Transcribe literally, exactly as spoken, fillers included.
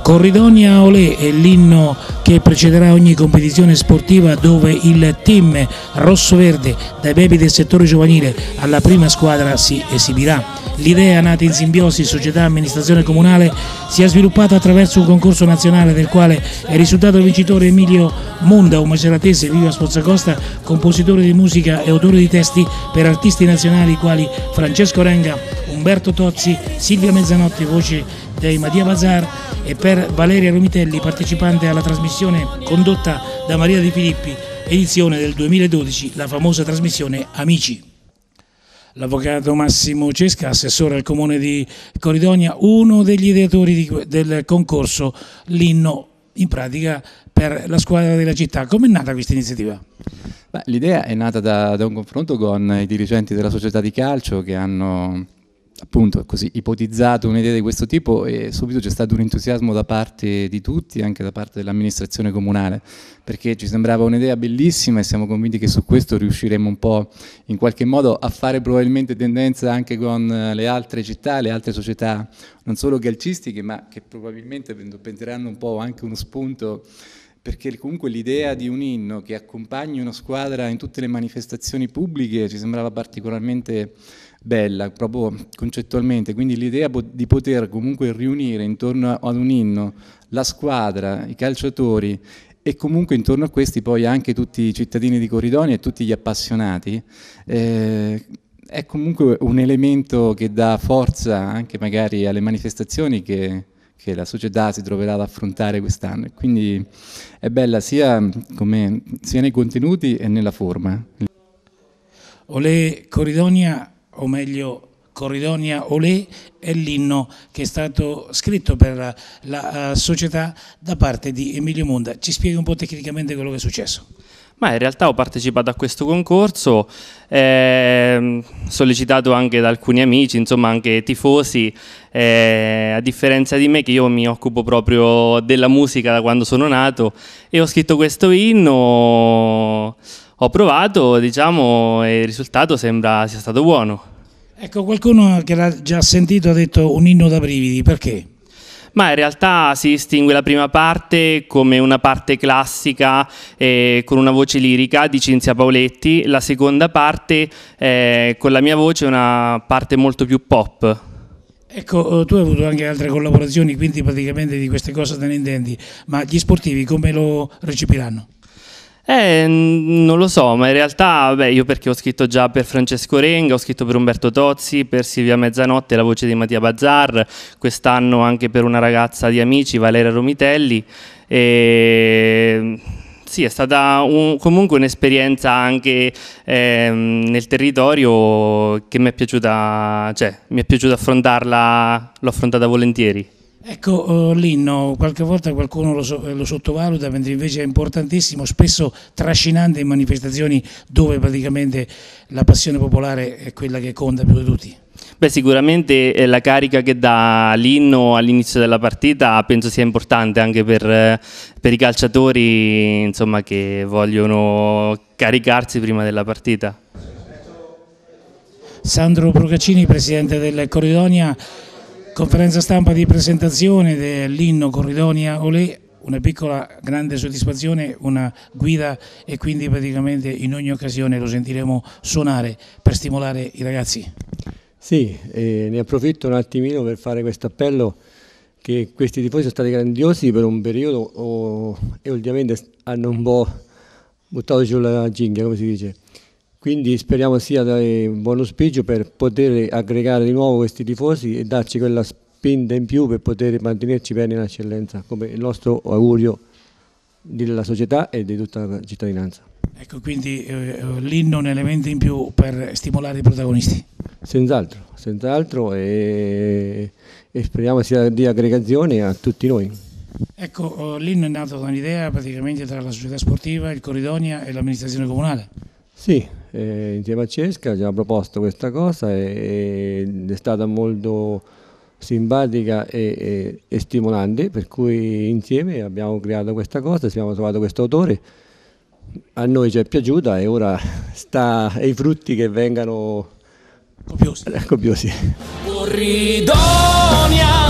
Corridonia Olé è l'inno che precederà ogni competizione sportiva dove il team rosso-verde, dai baby del settore giovanile alla prima squadra, si esibirà. L'idea, nata in simbiosi società e amministrazione comunale, si è sviluppata attraverso un concorso nazionale del quale è risultato vincitore Emilio Monda, un maceratese vivo a Pozzacosta, compositore di musica e autore di testi per artisti nazionali quali Francesco Renga, Umberto Tozzi, Silvia Mezzanotte, voce dei Mattia Bazar, e per Valeria Romitelli, partecipante alla trasmissione condotta da Maria Di Filippi, edizione del duemiladodici, la famosa trasmissione Amici. L'avvocato Massimo Cesca, assessore al comune di Corridonia, uno degli ideatori di, del concorso, l'inno in pratica per la squadra della città. Come è nata questa iniziativa? L'idea è nata da, da un confronto con i dirigenti della società di calcio che hanno appunto così ipotizzato un'idea di questo tipo, e subito c'è stato un entusiasmo da parte di tutti, anche da parte dell'amministrazione comunale, perché ci sembrava un'idea bellissima e siamo convinti che su questo riusciremo un po' in qualche modo a fare probabilmente tendenza anche con le altre città, le altre società non solo calcistiche, ma che probabilmente prenderanno un po' anche uno spunto, perché comunque l'idea di un inno che accompagni una squadra in tutte le manifestazioni pubbliche ci sembrava particolarmente bella, proprio concettualmente, quindi l'idea di poter comunque riunire intorno ad un inno la squadra, i calciatori e comunque intorno a questi poi anche tutti i cittadini di Corridonia e tutti gli appassionati, eh, è comunque un elemento che dà forza anche magari alle manifestazioni che, che la società si troverà ad affrontare quest'anno, quindi è bella sia, come, sia nei contenuti e nella forma. Olé Corridonia, o meglio Corridonia Olé, è l'inno che è stato scritto per la, la uh, società da parte di Emilio Monda. Ci spieghi un po' tecnicamente quello che è successo? Ma in realtà ho partecipato a questo concorso, eh, sollecitato anche da alcuni amici, insomma anche tifosi, eh, a differenza di me che io mi occupo proprio della musica da quando sono nato, e ho scritto questo inno. Ho provato, diciamo, e il risultato sembra sia stato buono. Ecco, qualcuno che l'ha già sentito ha detto un inno da brividi, perché? Ma in realtà si distingue la prima parte come una parte classica eh, con una voce lirica di Cinzia Paoletti, la seconda parte eh, con la mia voce una parte molto più pop. Ecco, tu hai avuto anche altre collaborazioni, quindi praticamente di queste cose te ne intendi, ma gli sportivi come lo recepiranno? Eh, non lo so, ma in realtà beh, io perché ho scritto già per Francesco Renga, ho scritto per Umberto Tozzi, per Silvia Mezzanotte, la voce di Mattia Bazar, quest'anno anche per una ragazza di Amici, Valeria Romitelli, e sì, è stata un, comunque un'esperienza anche eh, nel territorio che mi è piaciuta, cioè mi è piaciuta affrontarla, l'ho affrontata volentieri. Ecco, uh, l'inno qualche volta qualcuno lo, so, lo sottovaluta, mentre invece è importantissimo, spesso trascinante in manifestazioni dove praticamente la passione popolare è quella che conta più di tutti. Beh, sicuramente eh, la carica che dà l'inno all'inizio della partita penso sia importante anche per, eh, per i calciatori, insomma, che vogliono caricarsi prima della partita. Sandro Procaccini, presidente del Corridonia. Conferenza stampa di presentazione dell'inno Corridonia Olé, una piccola grande soddisfazione, una guida, e quindi praticamente in ogni occasione lo sentiremo suonare per stimolare i ragazzi. Sì, eh, ne approfitto un attimino per fare questo appello, che questi tifosi sono stati grandiosi per un periodo oh, e ovviamente hanno un po' buttato giù la cinghia, come si dice. Quindi speriamo sia un buon auspicio per poter aggregare di nuovo questi tifosi e darci quella spinta in più per poter mantenerci bene in eccellenza, come il nostro augurio della società e di tutta la cittadinanza. Ecco, quindi eh, l'inno è un elemento in più per stimolare i protagonisti. Senz'altro, senz'altro, e, e speriamo sia di aggregazione a tutti noi. Ecco, l'inno è nato da un'idea praticamente tra la società sportiva, il Corridonia e l'amministrazione comunale. Sì, eh, insieme a Cesca ci ha proposto questa cosa e, ed è stata molto simpatica e, e, e stimolante, per cui insieme abbiamo creato questa cosa, abbiamo trovato questo autore, a noi ci è piaciuta e ora sta ai frutti che vengano copiosi. copiosi. Corridonia.